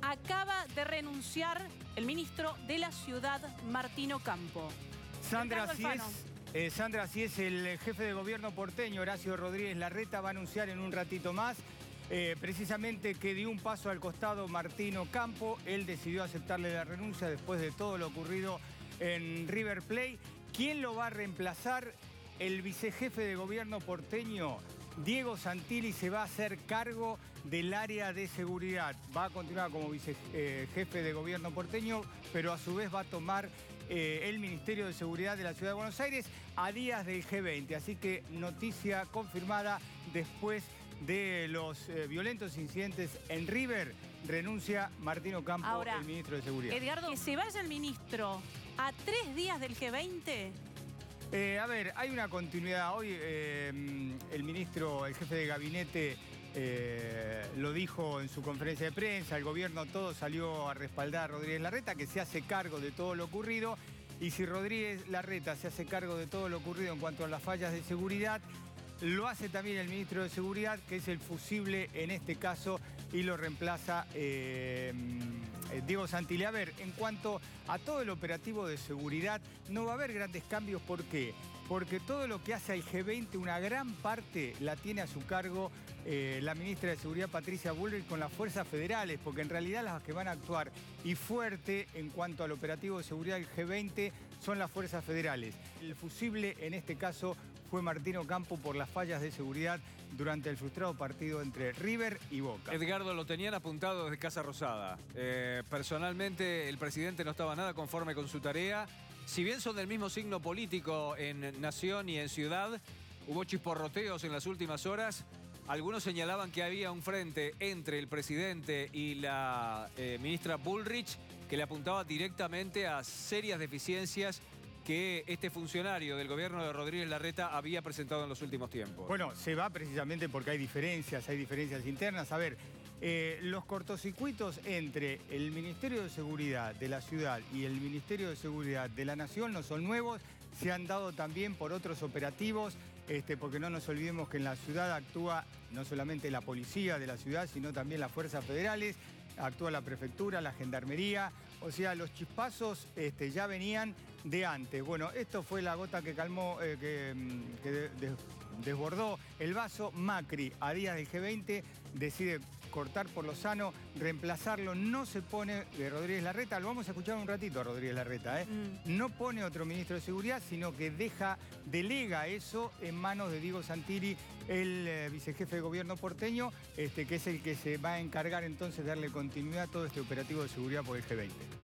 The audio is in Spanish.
acaba de renunciar el ministro de la Ciudad, Martín Ocampo. Sandra, así es, el jefe de gobierno porteño, Horacio Rodríguez Larreta, va a anunciar en un ratito más precisamente que dio un paso al costado Martín Ocampo. Él decidió aceptarle la renuncia después de todo lo ocurrido en River Plate. ¿Quién lo va a reemplazar? El vicejefe de gobierno porteño, Diego Santilli, se va a hacer cargo del área de seguridad. Va a continuar como vicejefe de gobierno porteño, pero a su vez va a tomar el Ministerio de Seguridad de la Ciudad de Buenos Aires a días del G20. Así que noticia confirmada después de los violentos incidentes en River. Renuncia Martín Ocampo, ahora, el ministro de Seguridad. Edgardo, que se vaya el ministro a 3 días del G20... A ver, hay una continuidad. Hoy el ministro, el jefe de gabinete, lo dijo en su conferencia de prensa. El gobierno todo salió a respaldar a Rodríguez Larreta, que se hace cargo de todo lo ocurrido. Y si Rodríguez Larreta se hace cargo de todo lo ocurrido en cuanto a las fallas de seguridad, lo hace también el ministro de Seguridad, que es el fusible en este caso, y lo reemplaza Diego Santilli. A ver, en cuanto a todo el operativo de seguridad, no va a haber grandes cambios. ¿Por qué? Porque todo lo que hace al G20, una gran parte la tiene a su cargo la ministra de Seguridad, Patricia Bullrich, con las fuerzas federales, porque en realidad las que van a actuar y fuerte en cuanto al operativo de seguridad del G20 son las fuerzas federales. El fusible en este caso fue Martín Ocampo por las fallas de seguridad durante el frustrado partido entre River y Boca. Edgardo, lo tenían apuntado desde Casa Rosada. Personalmente, el presidente no estaba nada conforme con su tarea. Si bien son del mismo signo político en Nación y en Ciudad, hubo chisporroteos en las últimas horas. Algunos señalaban que había un frente entre el presidente y la ministra Bullrich que le apuntaba directamente a serias deficiencias que este funcionario del gobierno de Rodríguez Larreta había presentado en los últimos tiempos. Bueno, se va precisamente porque hay diferencias internas. A ver, los cortocircuitos entre el Ministerio de Seguridad de la Ciudad y el Ministerio de Seguridad de la Nación no son nuevos, se han dado también por otros operativos, porque no nos olvidemos que en la ciudad actúa no solamente la policía de la ciudad, sino también las fuerzas federales, actúa la prefectura, la gendarmería. O sea, los chispazos ya venían de antes. Bueno, esto fue la gota que calmó, desbordó el vaso. Macri, a días del G20, decide cortar por lo sano, reemplazarlo. No se pone Rodríguez Larreta, lo vamos a escuchar un ratito a Rodríguez Larreta, No pone otro ministro de Seguridad, sino que delega eso en manos de Diego Santilli, el vicejefe de gobierno porteño, que es el que se va a encargar entonces de darle continuidad a todo este operativo de seguridad por el G20.